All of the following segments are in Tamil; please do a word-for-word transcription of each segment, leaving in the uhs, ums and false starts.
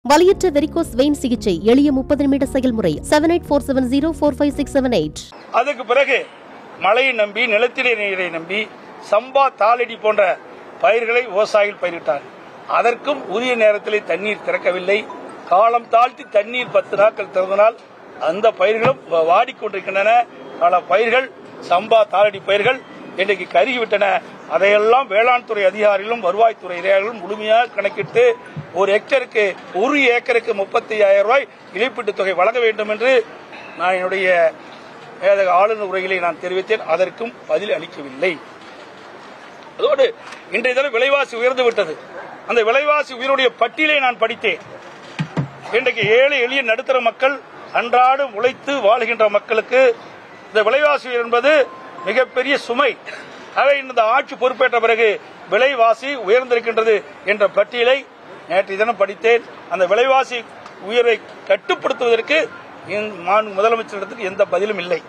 வலியற்ற வெரிகோஸ் வெயின் சிகிச்சை எளிய முப்பது நிமிட செயல்முறை. Seven eight four seven zero four five six seven eight. அதுக்கு பிறகு மழையை நம்பி நிலத்தடி நீரை நம்பி சம்பா தாளடி போன்ற பயிர்களை விவசாயிகள் பயிரிட்டார். அதற்கும் உரிய நேரத்தில் தண்ணீர் திறக்கவில்லை. காலம் தாழ்த்தி தண்ணீர் பத்து நாட்கள் திறந்தனால் அந்த பயிர்களும் வாடிக்கொண்டிருக்கின்றன. பல பயிர்கள் சம்பா தாளடி பயிர்கள் இன்றைக்கு கருகிவிட்டன. அதையெல்லாம் வேளாண் துறை அதிகாரிகளும் வருவாய்த்துறை அதிகாரிகளும் முழுமையாக கணக்கிட்டு ஒரு ஹெக்டருக்கு ஒரு ஏக்கருக்கு முப்பத்தி ஐயாயிரம் ரூபாய் இழப்பீட்டுத் தொகை வழங்க வேண்டும் என்று நான் என்னுடைய ஆளுநர் உரைகளை நான் தெரிவித்தேன். அதற்கும் பதில் அளிக்கவில்லை. அதோடு இன்றைய தினம் விலைவாசி உயர்ந்து விட்டது. அந்த விலைவாசி உயர்வுடைய பட்டியலை நான் படித்தேன். இன்றைக்கு ஏழை எளிய நடுத்தர மக்கள் அன்றாடம் உழைத்து வாழ்கின்ற மக்களுக்கு இந்த விலைவாசி என்பது மிகப்பெரிய சுமை. ஆக இந்த ஆட்சி பொறுப்பேற்ற பிறகு விலைவாசி உயர்ந்திருக்கின்றது என்ற பட்டியலை நேற்றைய தினம் படித்தேன். அந்த விலைவாசி உயர்வை கட்டுப்படுத்துவதற்கு முதலமைச்சரிடத்தில் எந்த பதிலும் இல்லை.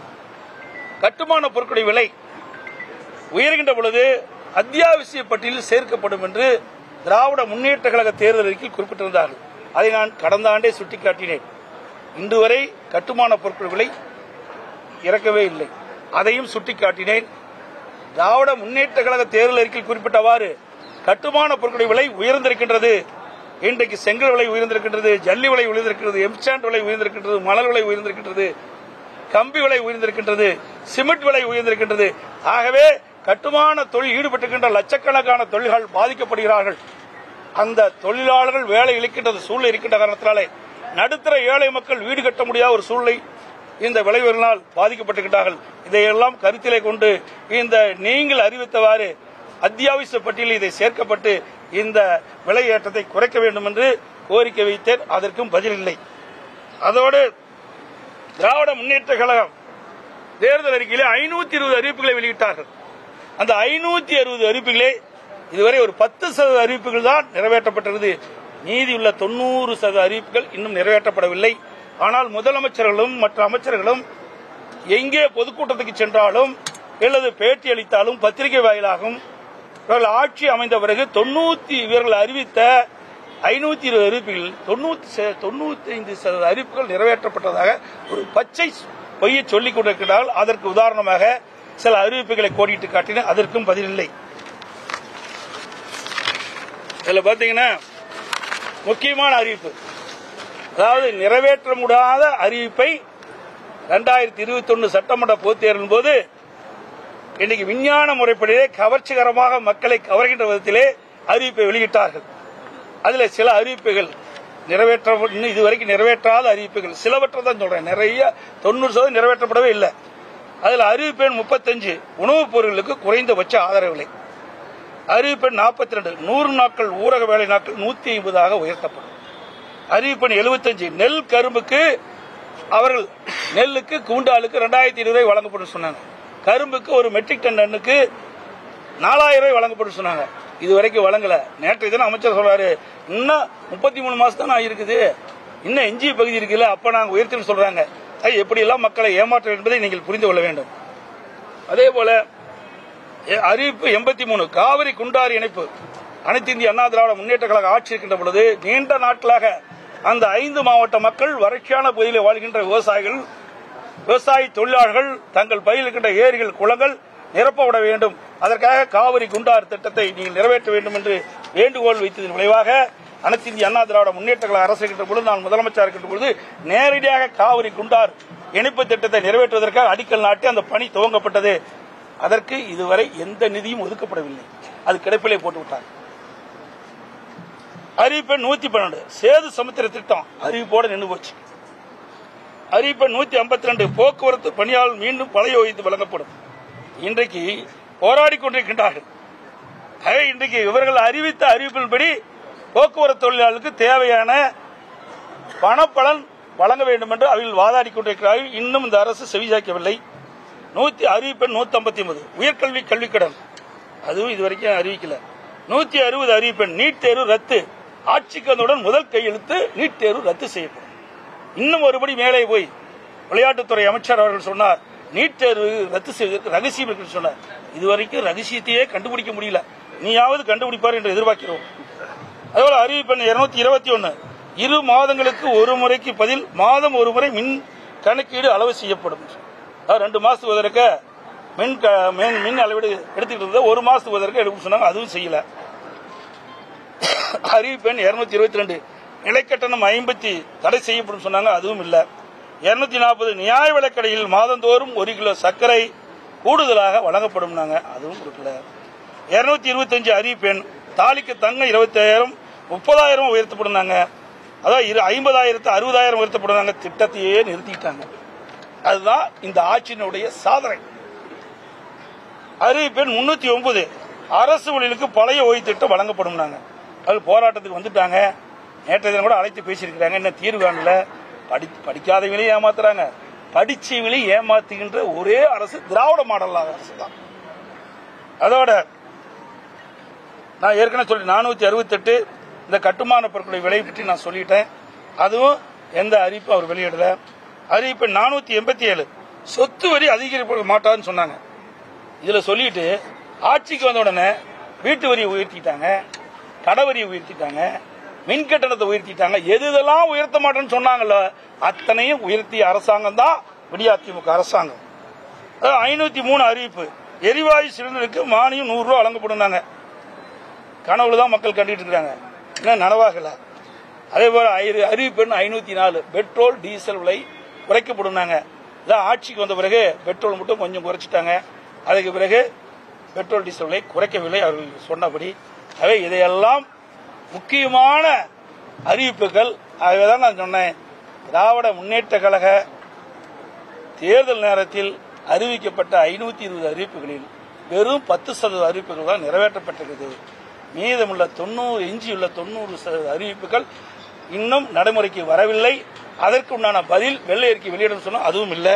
கட்டுமான பொருட்களுடைய விலை உயர்கின்ற பொழுது அத்தியாவசிய பட்டியலில் சேர்க்கப்படும் என்று திராவிட முன்னேற்ற கழக தேர்தல் அறிக்கையில் குறிப்பிட்டிருந்தார்கள். அதை நான் கடந்த ஆண்டே சுட்டிக்காட்டினேன். இன்று வரை கட்டுமான பொருட்கள் விலை இறக்கவே இல்லை. அதையும் சுட்டிக்காட்டினேன். திராவிட முன்னேற்ற கழக தேர்தல் அறிக்கையில் குறிப்பிட்டவாறு கட்டுமான பொருட்களுடைய விலை உயர்ந்திருக்கின்றது. இன்றைக்கு செங்கல் விலை உயர்ந்திருக்கின்றது, ஜல்லி விலை உயர்ந்திருக்கிறது, எம்சாண்ட் விலை உயர்ந்திருக்கின்றது, மணல் விலை உயர்ந்திருக்கின்றது, கம்பி விலை உயர்ந்திருக்கின்றது, சிமெண்ட் விலை உயர்ந்திருக்கின்றது. ஆகவே கட்டுமான தொழில் ஈடுபட்டிருக்கின்ற லட்சக்கணக்கான தொழில்கள் பாதிக்கப்படுகிறார்கள். அந்த தொழிலாளர்கள் வேலை இழக்கின்ற சூழ்நிலை இருக்கின்ற காரணத்தினாலே நடுத்தர ஏழை மக்கள் வீடு கட்ட முடியாத ஒரு சூழ்நிலை இந்த விலை உயர்வினால் பாதிக்கப்பட்டிருக்கிறார்கள். இதையெல்லாம் கருத்திலே கொண்டு இந்த நீங்கள் அறிவித்தவாறு அத்தியாவசிய பட்டியலில் இதை சேர்க்கப்பட்டு இந்த விலை ஏற்றத்தை குறைக்க வேண்டும் என்று கோரிக்கை வைத்தேன். அதற்கும் பதில் இல்லை. அதோடு திராவிட முன்னேற்ற கழகம் தேர்தல் அறிக்கையிலே ஐநூத்தி இருபது அறிவிப்புகளை வெளியிட்டார்கள். அந்த ஐநூத்தி அறுபது அறிவிப்புகளே இதுவரை ஒரு பத்து சதவீத அறிவிப்புகள் தான் நிறைவேற்றப்பட்டிருந்தது. மீதியுள்ள தொண்ணூறு சதவீத அறிவிப்புகள் இன்னும் நிறைவேற்றப்படவில்லை. ஆனால் முதலமைச்சர்களும் மற்ற அமைச்சர்களும் எங்கே பொதுக்கூட்டத்துக்கு சென்றாலும் அல்லது பேட்டி அளித்தாலும் பத்திரிகை வாயிலாகவும் இவர்கள் ஆட்சி அமைந்த பிறகு தொண்ணூத்தி இவர்கள் அறிவித்த ஐநூத்தி இருபது அறிவிப்புகள் தொண்ணூத்தி தொண்ணூத்தி ஐந்து சதவீத அறிவிப்புகள் நிறைவேற்றப்பட்டதாக ஒரு பச்சை பொய்யை சொல்லிக் கொண்டிருக்கிறார்கள். அதற்கு உதாரணமாக சில அறிவிப்புகளை கோடிட்டு காட்டின. அதற்கும் பதில் இல்லை. இதுல பாத்தீங்கன்னா முக்கியமான அறிவிப்பு, அதாவது நிறைவேற்ற முடியாத அறிவிப்பை இரண்டாயிரத்தி இருபத்தி ஒன்னு சட்டமன்ற பொதுத் தேர்தலின் போது இன்னைக்கு விஞ்ஞான முறைப்படியே கவர்ச்சிகரமாக மக்களை கவர்கின்ற விதத்திலே அறிவிப்பை வெளியிட்டார்கள். அதில் சில அறிவிப்புகள் நிறைவேற்ற இதுவரைக்கும் நிறைவேற்றாத அறிவிப்புகள் சிலவற்றை தான் சொல்றேன். நிறைய தொண்ணூறு சதவீதம் நிறைவேற்றப்படவே இல்லை. அதில் அறிவிப்பெண் முப்பத்தஞ்சு உணவுப் பொருட்களுக்கு குறைந்தபட்ச ஆதரவு விலை, அறிவிப்பெண் நாற்பத்தி ரெண்டு நூறு நாட்கள் ஊரக வேலை நாட்கள் நூத்தி ஐம்பதாக உயர்த்தப்படும், அறிவிப்பெண் எழுபத்தஞ்சு நெல் கரும்புக்கு அவர்கள் நெல்லுக்கு கூண்டாளுக்கு இரண்டாயிரத்தி இருபது ரூபாய் வழங்கப்படும் சொன்னாங்க. கரும்புக்கு ஒரு மெட்ரிக் டன் டன்னுக்கு நாலாயிரம் ரூபாய் வழங்கப்படும் சொன்னாங்க. இதுவரைக்கும் வழங்கல. நேற்றைய தினம் அமைச்சர் சொல்றாரு, இன்னும் முப்பத்தி மூணு மாசம் தான் இருக்குது, இன்னும் எஞ்சிய பகுதி இருக்குல்ல, அப்ப நாங்க உயர்த்தின்னு சொல்றாங்க. எப்படி எல்லாம் மக்களை ஏமாற்ற என்பதை நீங்கள் புரிந்து கொள்ள வேண்டும். அதே போல அறிவிப்பு எண்பத்தி மூணு காவிரி குண்டாறு இணைப்பு அனைத்து இந்திய அண்ணா திராவிட முன்னேற்ற கழக ஆட்சி இருக்கின்ற பொழுது நீண்ட நாட்களாக அந்த ஐந்து மாவட்ட மக்கள் வறட்சியான பகுதியில் வாழ்கின்ற விவசாயிகள் விவசாய தொழிலாளர்கள் தங்கள் பகுதியில் இருக்கின்ற ஏரிகள் குளங்கள் நிரப்பப்பட வேண்டும். அதற்காக காவிரி குண்டாறு திட்டத்தை நீங்கள் நிறைவேற்ற வேண்டும் என்று வேண்டுகோள் வைத்ததன் விளைவாக அனைத்து இந்திய அண்ணா திராவிட முன்னேற்ற கழக அரசு இருக்கின்ற பொழுது நான் முதலமைச்சர் இருக்கின்ற பொழுது நேரடியாக காவிரி குண்டார் இணைப்பு திட்டத்தை நிறைவேற்றுவதற்காக அடிக்கல் நாட்டி அந்த பணி துவங்கப்பட்டது. அதற்கு இதுவரை எந்த நிதியும் ஒதுக்கப்படவில்லை. அது கிடப்பிலே போட்டுவிட்டார். அறிவிப்பு நூத்தி பன்னெண்டு சேது சமுத்திர திட்டம் அறிவிப்போடு நின்று போச்சு. அறிவிப்பு நூத்தி ஐம்பத்தி ரெண்டு போக்குவரத்து பணியாளர் மீண்டும் பழைய ஓய்வு வழங்கப்படும். இன்றைக்கு போராடி கொண்டிருக்கின்றார்கள். இன்றைக்கு இவர்கள் அறிவித்த அறிவிப்பின்படி போக்குவரத்து தொழிலாளர்களுக்கு தேவையான பணப்பலன் வழங்க வேண்டும் என்று அவர்கள் வாதாடி கொண்டிருக்கிறார்கள். இன்னும் இந்த அரசு செவிசாய்க்கவில்லை. நூத்தி அறிவிப்பெண் நூத்தி ஐம்பத்தி ஒன்பது உயர்கல்வி கல்விக்கடன் அதுவும் இதுவரைக்கும் அறிவிக்கல. நூத்தி அறுபது அறிவிப்பெண் நீட் தேர்வு ரத்து ஆட்சிக்கு வந்தவுடன் முதல் கையெழுத்து நீட் தேர்வு ரத்து செய்யப்படும். இன்னும் ஒருபடி மேலே போய் விளையாட்டுத்துறை அமைச்சர் அவர்கள் சொன்னார் நீட் தேர்வு ரத்து செய்வதற்கு ரகசியம் இருக்கு சொன்னார். இதுவரைக்கும் ரகசியத்தையே கண்டுபிடிக்க முடியல. நீயாவது கண்டுபிடிப்பார் என்று எதிர்பார்க்கிறோம். அதேபோல அறிவிப்பெண் இருநூத்தி இருபத்தி ஒன்னு இரு மாதங்களுக்கு ஒரு முறைக்கு பதில் மாதம் ஒரு முறை மின் கணக்கீடு அளவு செய்யப்படும். ரெண்டு மாசத்துக்கு வதற்க மின் மின் அளவீடு எடுத்துக்கிட்டு இருந்த ஒரு மாசத்துக்கு வதற்க எடுக்க சொன்னாங்க, அதுவும் செய்யல. அறிவிப்பெண் இருநூத்தி இருபத்தி ரெண்டு நிலைக்கட்டணம் ஐம்பத்தி தடை செய்யப்படும் சொன்னாங்க, அதுவும் இல்ல. இருநூத்தி நாற்பது நியாய விலைக்கடையில் மாதந்தோறும் ஒரு கிலோ சர்க்கரை கூடுதலாக வழங்கப்படும், அதுவும் கொடுக்கல. இருநூத்தி இருபத்தி அஞ்சு அறிவிப்பெண் தாலிக்கு தங்கம் இருபத்தி ஆயிரம் முப்பதாயிரம் உயர்த்தப்படும், அதாவது ஐம்பதாயிரத்து அறுபதாயிரம் உயர்த்தப்படும் திட்டத்தையே நிறுத்திட்டாங்க. அதுதான் இந்த ஆட்சியினுடைய சாதனை. அறிவிப்பெண் முன்னூத்தி ஒன்பது அரசு ஊழியர்களுக்கு பழைய ஓய்வு திட்டம் வழங்கப்படும், அது போராட்டத்துக்கு வந்துட்டாங்க. நேற்றைய தினம் கூட அழைத்து பேசியிருக்கிறாங்க, என்ன தீர்வு காணல. படி படிக்காதவங்களையும் ஏமாத்துறாங்க, படிச்சவங்களையும் ஏமாத்துகின்ற ஒரே அரசு திராவிட மாடல் அரசு தான். அதோட நான் ஏற்கனவே சொல்லி நானூத்தி அறுபத்தி எட்டு இந்த கட்டுமான பொருட்களை விலை பற்றி நான் சொல்லிட்டேன், அதுவும் எந்த அறிவிப்பு அவர் வெளியிடல. அறிவிப்பு நானூத்தி எண்பத்தி ஏழு சொத்து வரி அதிகரிக்க மாட்டான்னு சொன்னாங்க. இதுல சொல்லிட்டு ஆட்சிக்கு வந்த உடனே வீட்டு வரியை உயர்த்திட்டாங்க, கடை வரியை உயர்த்திட்டாங்க, மின் கட்டணத்தை உயர்த்திட்டாங்க. எது இதெல்லாம் உயர்த்த மாட்டேன்னு சொன்னாங்கல்ல, அத்தனையும் உயர்த்திய அரசாங்கம் தான் விடியாதிமுக அரசாங்கம். ஐநூத்தி மூணு அறிவிப்பு எரிவாயு சிலிண்டருக்கு மானியம் நூறு ரூபாய் வழங்கப்படும், கனவுலதான் மக்கள் கண்டுட்டு இருக்காங்க, இன்னும் நனவாகல. அதே போல அறிவிப்பு ஐநூத்தி நாலு பெட்ரோல் டீசல் விலை குறைக்கப்படும். ஆட்சிக்கு வந்த பிறகு பெட்ரோல் மட்டும் கொஞ்சம் குறைச்சிட்டாங்க, அதுக்கு பிறகு பெட்ரோல் டீசல் விலை குறைக்கவில்லை அவர்கள் சொன்னபடி. அவை இதையெல்லாம் முக்கியமான அறிவிப்புகள். ஆகவேதான் நான் சொன்னேன், திராவிட முன்னேற்ற கழக தேர்தல் நேரத்தில் அறிவிக்கப்பட்ட ஐநூத்தி இருபது அறிவிப்புகளில் வெறும் பத்து சதவீத அறிவிப்புகள் தான் நிறைவேற்றப்பட்டிருக்கிறது. மீதமுள்ள தொண்ணூறு எஞ்சியுள்ள தொண்ணூறு சதவீத அறிவிப்புகள் இன்னும் நடைமுறைக்கு வரவில்லை. அதற்கு உண்டான பதில் வெள்ளை அறிக்கை வெளியிடும் சொன்னா அதுவும் இல்லை.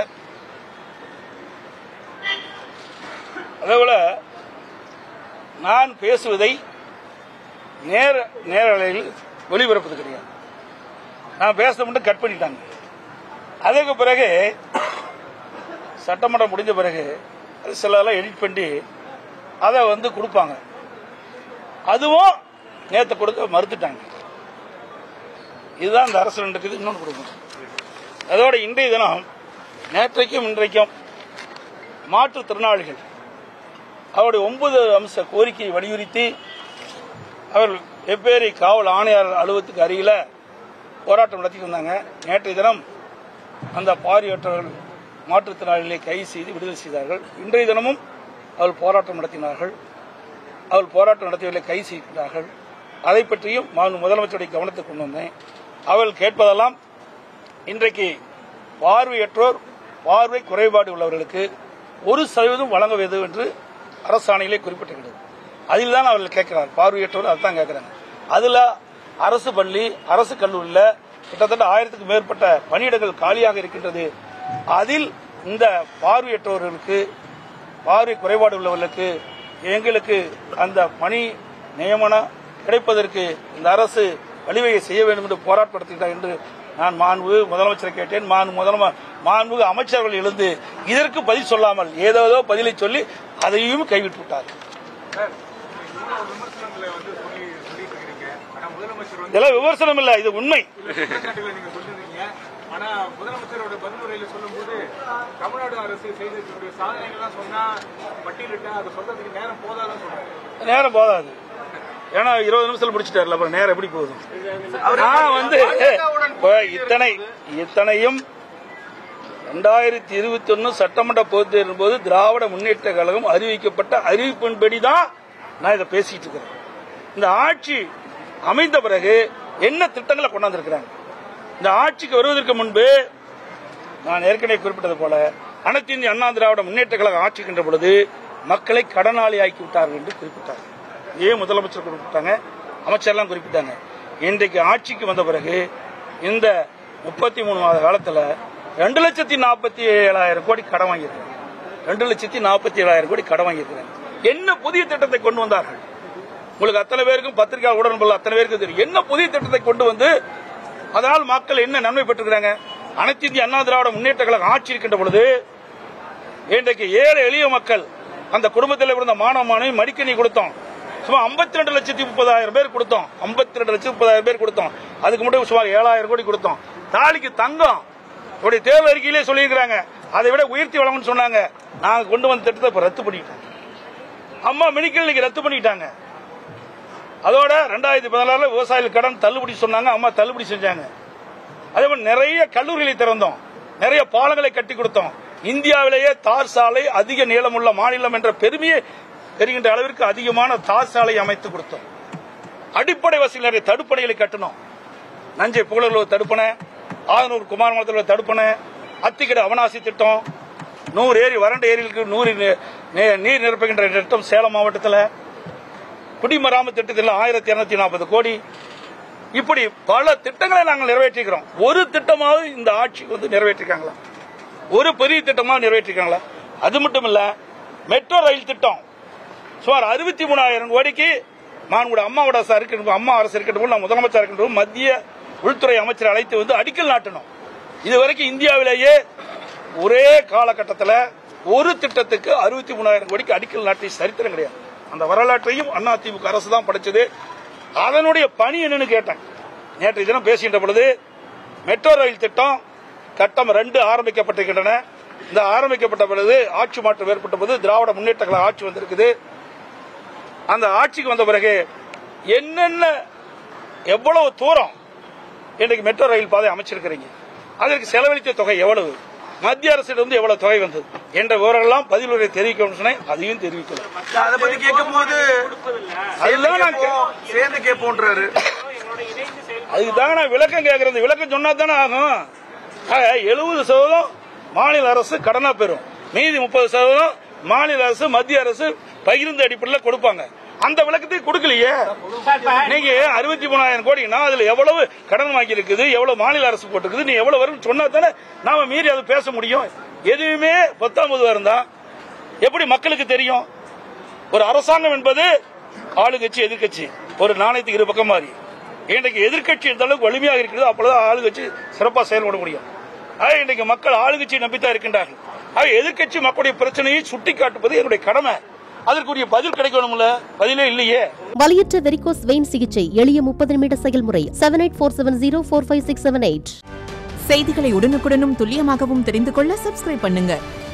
அதேபோல நான் பேசுவதை நேர நேரலையில் ஒளிபரப்பது கிடையாது. நான் பேச மட்டும் கட் பண்ணிட்டாங்க. அதற்கு பிறகு சட்டமன்றம் முடிஞ்ச பிறகு சில எடிட் பண்ணி அதை வந்து கொடுப்பாங்க, அதுவும் நேற்று கொடுக்க மறுத்துட்டாங்க. இதுதான் இந்த அரசு இருக்குது. இன்னொன்று கொடுக்கணும். அதோட இன்றைய தினம் நேற்றைக்கும் இன்றைக்கும் மாற்றுத்திறனாளிகள் அவருடைய ஒன்பது அம்ச கோரிக்கையை வலியுறுத்தி அவர்கள் வெவ்வேறு காவல் ஆணையர் அலுவலகத்துக்கு அருகில போராட்டம் நடத்தி வந்தாங்க. நேற்றைய தினம் அந்த பார்வையற்றவர்கள் மாற்றுத்திறனாளிகளை கைது செய்து விடுதலை செய்தார்கள். இன்றைய தினமும் அவர்கள் போராட்டம் நடத்தினார்கள். அவர்கள் போராட்டம் நடத்தியவர்களை கைது செய்கிறார்கள். அதை பற்றியும் முதலமைச்சருடைய கவனத்துக்கு கொண்டு வந்தேன். அவர்கள் கேட்பதெல்லாம் இன்றைக்கு பார்வையற்றோர் பார்வை குறைபாடு உள்ளவர்களுக்கு ஒரு சதவீதம் வழங்க வேண்டும் என்று அரசாணையிலே குறிப்பிட்டிருக்கிறது. அதில் தான் அவர்கள் கேட்கிறார். பார்வையற்றோர் அதுதான் கேட்கிறாங்க. அதுல அரசு பள்ளி அரசு கல்லூரியில் கிட்டத்தட்ட ஆயிரத்துக்கும் மேற்பட்ட பணியிடங்கள் காலியாக இருக்கின்றது. அதில் இந்த பார்வையற்றோர்களுக்கு பார்வை குறைபாடு உள்ளவர்களுக்கு எங்களுக்கு அந்த பணி நியமனம் கிடைப்பதற்கு இந்த அரசு வழிவகை செய்ய வேண்டும் என்று போராட்டம் நடத்துகிறார் என்று நான் மாண்பு முதலமைச்சரை கேட்டேன். மாண்பு அமைச்சர்கள் எழுந்து இதற்கு பதில் சொல்லாமல் ஏதோ பதிலை சொல்லி அதையும் கைவிட்டு விட்டார். இதெல்லாம் விமர்சனம் இல்ல, இது உண்மை. ஆனா முதலமைச்சரோட பதிலுரையில சொல்லும் போது தமிழ்நாடு அரசு செய்திருக்கிற சாதனைகள்லாம் சொன்னா பட்டியலிட்டா அதை சொல்றதுக்கு நேரம் போதாதுன்னு சொல்றாரு. நேரம் போதாது, ஏன்னா இருபது நிமிஷத்துல முடிச்சுட்டாருல, அப்புறம் நேரம் எப்படி போதும்? நான் வந்து இத்தனை இத்தனையும் இரண்டாயிரத்தி இருபத்தி ஒன்னு சட்டமன்ற பொதுத் தேர்தலின் போது திராவிட முன்னேற்ற கழகம் அறிவிக்கப்பட்ட அறிவிப்பின்படிதான் நான் இதை பேசிட்டு இருக்கிறேன். இந்த ஆட்சி அமைந்த பிறகு என்ன திட்டங்களை கொண்டாந்துருக்கிறாங்க. இந்த ஆட்சிக்கு வருவதற்கு முன்பு நான் ஏற்கனவே குறிப்பிட்டது போல அனைத்து இந்திய அண்ணா திராவிட முன்னேற்ற கழகம் ஆட்சிக்கின்ற பொழுது மக்களை கடனாளி ஆக்கி விட்டார்கள் என்று குறிப்பிட்டார். ஏன் முதலமைச்சர் குறிப்பிட்டாங்க, அமைச்சர்லாம் குறிப்பிட்டாங்க. இன்றைக்கு ஆட்சிக்கு வந்த பிறகு இந்த முப்பத்தி மூணு மாத காலத்தில் ரெண்டு லட்சத்தி நாற்பத்தி ஏழாயிரம் கோடி கடன் வாங்கியிருக்காங்க. ரெண்டு லட்சத்தி நாற்பத்தி ஏழாயிரம் கோடி கடன் வாங்கியிருக்கிறாங்க. என்ன புதிய திட்டத்தை கொண்டு வந்தார்கள்? உங்களுக்கு அத்தனை பேருக்கும் பத்திரிகை உடன்பட அத்தனை பேருக்கு தெரியும். என்ன புதிய திட்டத்தை கொண்டு வந்து அதனால் மக்கள் என்ன நன்மை பெற்றிருக்கிறாங்க? அனைத்து இந்திய அண்ணா திராவிட முன்னேற்ற கழகம் ஆட்சி இருக்கின்ற பொழுது இன்றைக்கு ஏழை எளிய மக்கள் அந்த குடும்பத்தில் இருந்த மாணவ மாணவி மடிக்கணி கொடுத்தோம், சுமார் ஐம்பத்தி ரெண்டு லட்சத்தி முப்பதாயிரம் பேர் கொடுத்தோம். ஐம்பத்தி ரெண்டு லட்சத்தி முப்பதாயிரம் பேர் கொடுத்தோம். அதுக்கு மட்டும் சுமார் ஏழாயிரம் கோடி கொடுத்தோம். தாலிக்கு தங்கம் இப்படி தேர்தல் அறிக்கையிலே சொல்லியிருக்கிறாங்க. அதை விட உயர்த்தி வழங்கணும்னு சொன்னாங்க. நாங்க கொண்டு வந்த திட்டத்தை இப்ப ரத்து பண்ணிட்டோம். அம்மா மெடிக்கல் இன்னைக்கு ரத்து பண்ணிட்டாங்க. அதோட ரெண்டாயிரத்தி பதினாறுல விவசாயிகள் கடன் தள்ளுபடி சொன்னாங்க. அம்மா தள்ளுபடி செஞ்சாங்க. அதே மாதிரி நிறைய கல்லூரிகளை திறந்தோம். நிறைய பாலங்களை கட்டி கொடுத்தோம். இந்தியாவிலேயே தார் சாலை அதிக நீளமுள்ள மாநிலம் என்ற பெருமையை பெறுகின்ற அளவிற்கு அதிகமான தார் சாலை அமைத்து கொடுத்தோம். அடிப்படை வசதி நிறைய தடுப்பணைகளை கட்டணும். நஞ்சை புகழூர் தடுப்பணை, ஆதனூர் குமாரமங்கலத்தில் தடுப்பணை, அத்திக்கடை அவனாசி திட்டம், நூறு ஏரி வறண்ட ஏரிகளுக்கு நூறு நீர் நிரப்புகின்ற திட்டம் சேலம் மாவட்டத்தில், குடிமராமத்து திட்டத்தில் ஆயிரத்தி இருநூத்தி நாற்பது கோடி, இப்படி பல திட்டங்களை நாங்கள் நிறைவேற்றிக்கிறோம். ஒரு திட்டமாவது இந்த ஆட்சி வந்து நிறைவேற்றிருக்காங்களா? ஒரு பெரிய திட்டமாக நிறைவேற்றிருக்காங்களா? அது மட்டும் இல்ல, மெட்ரோ ரயில் திட்டம் சுமார் அறுபத்தி மூணாயிரம் கோடிக்கு மாண்புமிகு அம்மாவோட இருக்கட்டும், அம்மா அரசு இருக்கட்டும், நான் முதலமைச்சர் இருக்கட்டும், மத்திய உள்துறை அமைச்சர் அழைத்து வந்து அடிக்கல் நாட்டணும். இதுவரைக்கும் இந்தியாவிலேயே ஒரே காலகட்டத்தில் ஒரு திட்டத்துக்கு அறுபத்தி மூணாயிரம் கோடிக்கு அடிக்கல் நாட்டி சரித்திரம் கிடையாது. அந்த வரலாற்றையும் அதிமுக அரசு தான் படைச்சது. அதனுடைய பணி என்னன்னு கேட்டேன். நேற்று தினம் பேசுகின்ற பொழுது மெட்ரோ ரயில் திட்டம் கட்டம் ரெண்டு ஆரம்பிக்கப்பட்டிருக்கின்றன. இந்த ஆரம்பிக்கப்பட்ட பொழுது ஆட்சி மாற்றம் ஏற்பட்ட போது திராவிட முன்னேற்ற கழக ஆட்சி வந்திருக்குது. அந்த ஆட்சிக்கு வந்த பிறகு என்னென்ன எவ்வளவு தூரம் இன்றைக்கு மெட்ரோ ரயில் பாதை அமைச்சிருக்கிறீங்க, அதற்கு செலவழித்த தொகை எவ்வளவு, மத்திய அரசிடம் எவ்வளவு தொகை வந்தது என்ற விவரங்கள்லாம் பதிலுரை தெரிவிக்கணும்னு சொன்னேன். அதையும் தெரிவிக்கல. அதை பத்தி கேட்கும் போது சேர்ந்து கேட்போன்றாரு. அதுக்குதாங்க நான் விளக்கம் கேட்கறது. விளக்கம் சொன்னா தானே ஆகும். எழுபது சதவீதம் மாநில அரசு கடனா பெறும், மீதி முப்பது சதவீதம் மாநில அரசு மத்திய அரசு பகிர்ந்த அடிப்படையில் கொடுப்பாங்க. அந்த விளக்கத்தை கொடுக்கலையே. நீங்க அறுபத்தி மூணாயிரம் கோடினா அதுல எவ்வளவு கடன் வாங்கி இருக்குது, எவ்வளவு மாநில அரசு போட்டுருக்குது, நீ எவ்வளவு வரும் சொன்னா தானே நாம மீறி அதை பேச முடியும். எதுவுமே பத்தொன்பது இருந்தா எப்படி மக்களுக்கு தெரியும்? ஒரு அரசாங்கம் என்பது ஆளுங்கட்சி எதிர்கட்சி ஒரு நாணயத்துக்கு இரு பக்கம் மாறி. இன்றைக்கு எதிர்கட்சி எந்த அளவுக்கு வலிமையாக இருக்கிறது அப்பொழுது ஆளுங்கட்சி சிறப்பாக செயல்பட முடியும். இன்றைக்கு மக்கள் ஆளுங்கட்சியை நம்பித்தான் இருக்கின்றார்கள். எதிர்கட்சி மக்களுடைய பிரச்சனையை சுட்டிக்காட்டுவது என்னுடைய கடமை. அதற்குரிய பதில் கிடைக்கணும்ல, பதிலே இல்லையே. வலியற்ற வெரிகோஸ் வெயின் சிகிச்சை எளிய முப்பது நிமிட செயல்முறை. Seven eight four seven zero four five six seven eight. செய்திகளை உடனுக்குடனும் துல்லியமாகவும் தெரிந்து கொள்ள சப்ஸ்கிரைப் பண்ணுங்க.